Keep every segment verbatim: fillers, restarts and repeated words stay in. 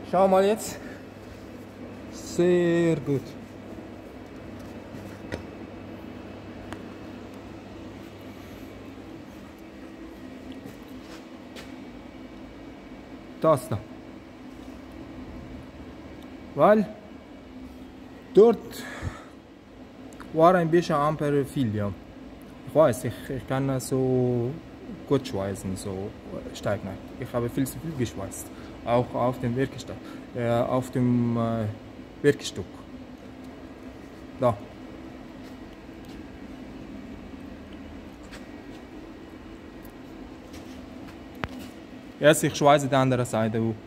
Schau mal jetzt. Sehr gut. Das da. Weil dort war ein bisschen Ampere viel, ja. Ich weiß, ich, ich kann so gut schweißen, so stark nicht. Ich habe viel zu viel geschweißt, auch auf dem Werkstück, äh, auf dem äh, Werkstück. Da. Jetzt ich schweiße die andere Seite auf.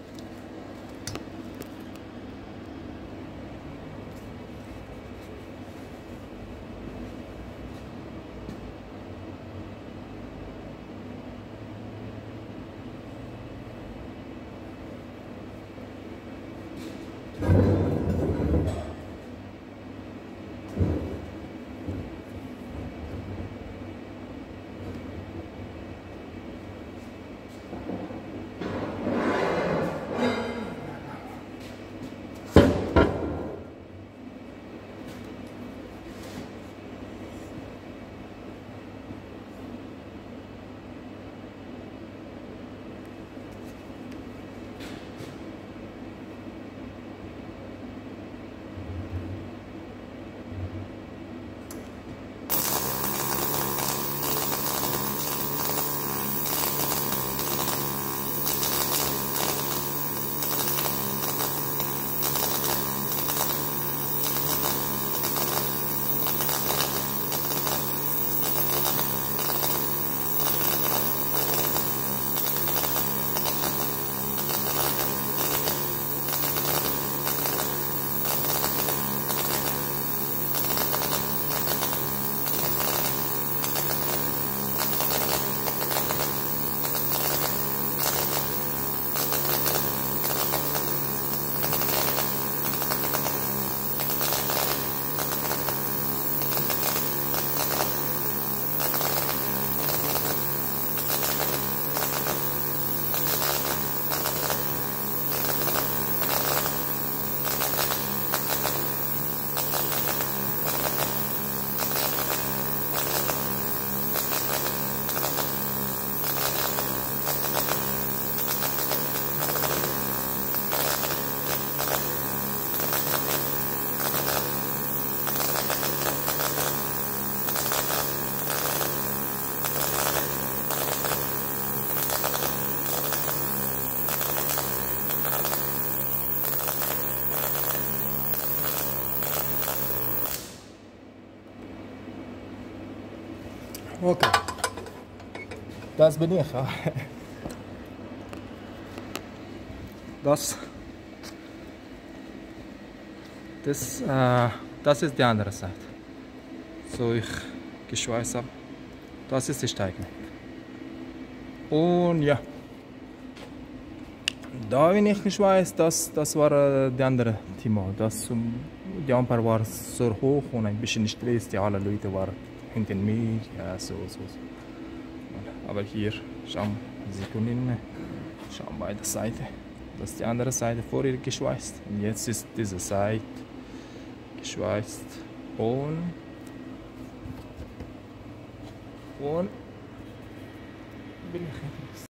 Okay. Das bin ich. Ja. Das, das, äh, das ist die andere Seite. So ich geschweißt habe. Das ist die Steigung. Und ja. Da bin ich geschweißt, das, das war äh, die andere Thema. Das, um, die Ampere war so hoch und ein bisschen Stress. Die alle Leute waren hinter mir. Ja, so, so, so. Aber hier, schauen Sie können schauen beide Seiten. Das ist die andere Seite vorher geschweißt. Und jetzt ist diese Seite geschweißt. Und, und bin ich